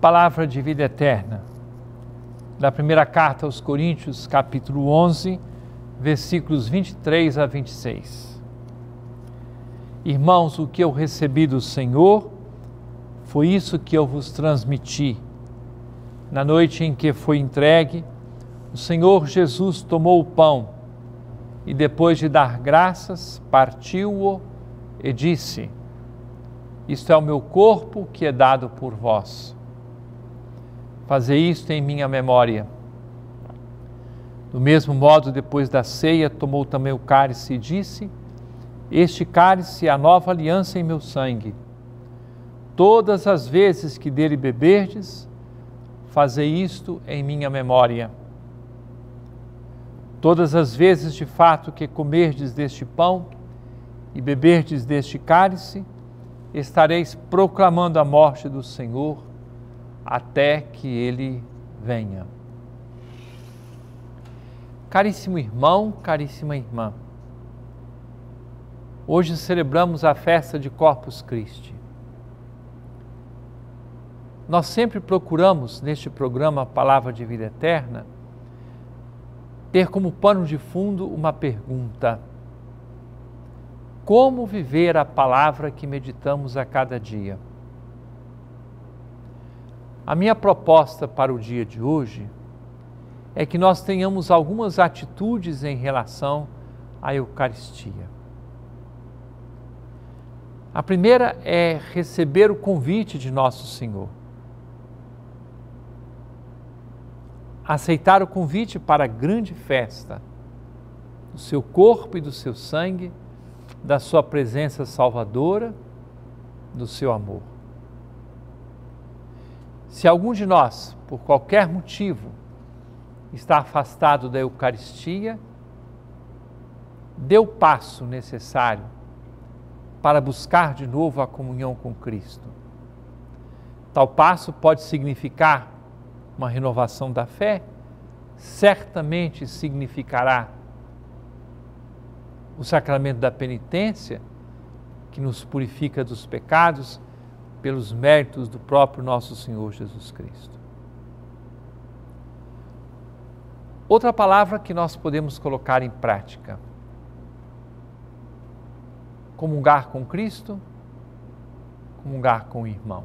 Palavra de vida eterna, da primeira carta aos Coríntios, capítulo 11, versículos 23 a 26. Irmãos, o que eu recebi do Senhor, foi isso que eu vos transmiti. Na noite em que foi entregue, o Senhor Jesus tomou o pão e, depois de dar graças, partiu-o e disse: isto é o meu corpo que é dado por vós. Fazei isto em minha memória. Do mesmo modo, depois da ceia, tomou também o cálice e disse: este cálice é a nova aliança em meu sangue. Todas as vezes que dele beberdes, fazei isto em minha memória. Todas as vezes, de fato, que comerdes deste pão e beberdes deste cálice, estareis proclamando a morte do Senhor até que Ele venha. Caríssimo irmão, caríssima irmã, hoje celebramos a festa de Corpus Christi. Nós sempre procuramos, neste programa Palavra de Vida Eterna, ter como pano de fundo uma pergunta: como viver a palavra que meditamos a cada dia? A minha proposta para o dia de hoje é que nós tenhamos algumas atitudes em relação à Eucaristia. A primeira é receber o convite de Nosso Senhor. Aceitar o convite para a grande festa do seu corpo e do seu sangue, da sua presença salvadora, do seu amor. Se algum de nós, por qualquer motivo, está afastado da Eucaristia, dê o passo necessário para buscar de novo a comunhão com Cristo. Tal passo pode significar uma renovação da fé, certamente significará o sacramento da penitência, que nos purifica dos pecados pelos méritos do próprio nosso Senhor Jesus Cristo. Outra palavra que nós podemos colocar em prática: comungar com Cristo, comungar com o irmão.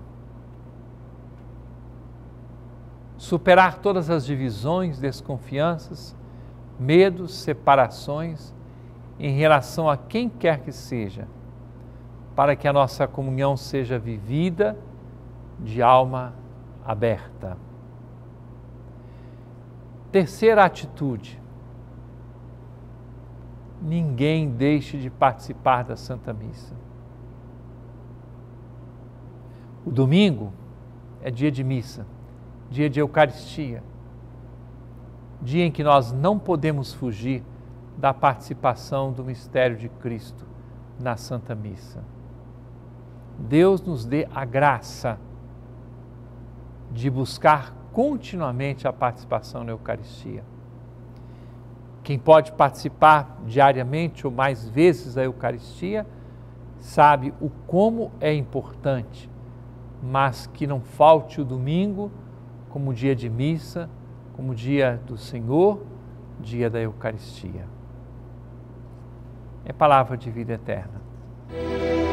Superar todas as divisões, desconfianças, medos, separações em relação a quem quer que seja, para que a nossa comunhão seja vivida de alma aberta. Terceira atitude: ninguém deixe de participar da Santa Missa. O domingo é dia de missa, dia de Eucaristia, dia em que nós não podemos fugir da participação do mistério de Cristo na Santa Missa. Deus nos dê a graça de buscar continuamente a participação na Eucaristia. Quem pode participar diariamente ou mais vezes da Eucaristia, sabe o como é importante, mas que não falte o domingo como dia de missa, como dia do Senhor, dia da Eucaristia. É palavra de vida eterna.